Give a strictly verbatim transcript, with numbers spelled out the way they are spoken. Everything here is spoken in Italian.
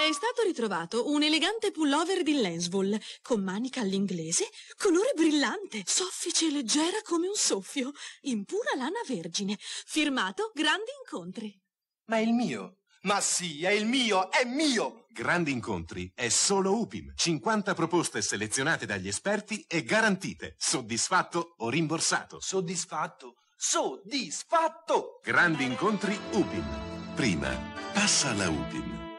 È stato ritrovato un elegante pullover di Lenswool, con manica all'inglese, colore brillante, soffice e leggera come un soffio, in pura lana vergine, firmato Grandi Incontri. Ma è il mio! Ma sì, è il mio, è mio! Grandi Incontri è solo U P I M. cinquanta proposte selezionate dagli esperti e garantite. Soddisfatto o rimborsato. Soddisfatto? Soddisfatto! Grandi Incontri U P I M. Prima, passa alla U P I M.